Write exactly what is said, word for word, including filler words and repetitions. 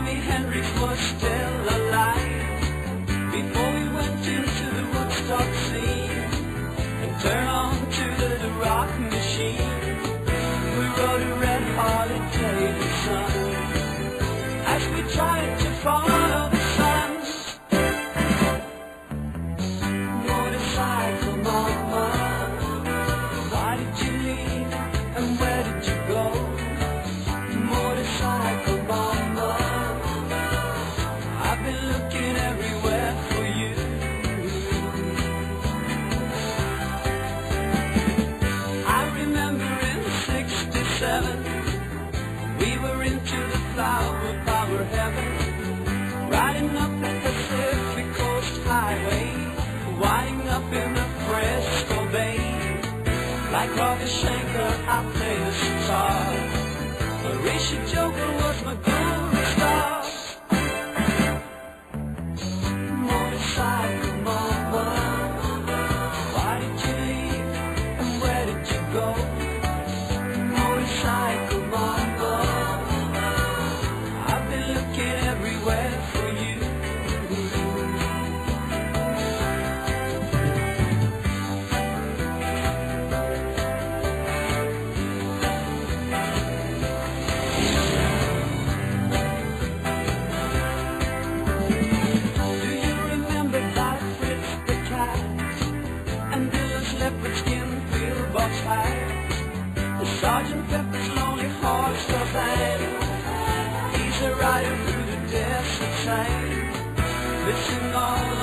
Jimi Hendrix was still alive before we went into the Woodstock scene and turned on to the, the rock machine. We rode a red Harley Davidson as we tried to follow the sun. Motorcycle mama, why did you leave and where did you go? Motorcycle mama, I've been looking everywhere for you. I remember in sixty-seven we were into the flower power heaven, riding up the Pacific Coast Highway, winding up in the Fresco Bay. Like Ravi Shankar, I played the sitar. Horatio Joker was my guru star. Motorcycle mama, why did you leave and where did you go? Motorcycle mama, I've been looking everywhere for you. Leopard skin, pillbox hat, the Sergeant Pepper's Lonely Hearts Club Band. He's a rider through the desert sand, missing all